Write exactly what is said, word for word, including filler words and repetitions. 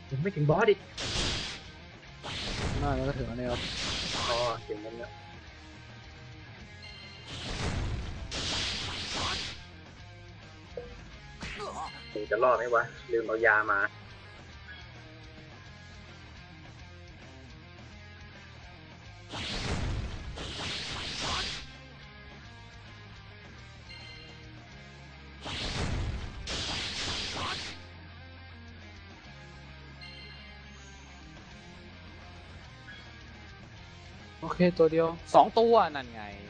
ยังไม่ถึงบอสอีกน่าจะถึงแล้วเนี่ยครับอ๋อถึงแล้วเนี่ยถึงจะรอดไหมวะลืมเอายามาโอเคตัวเดียวสองตัวนั่นไง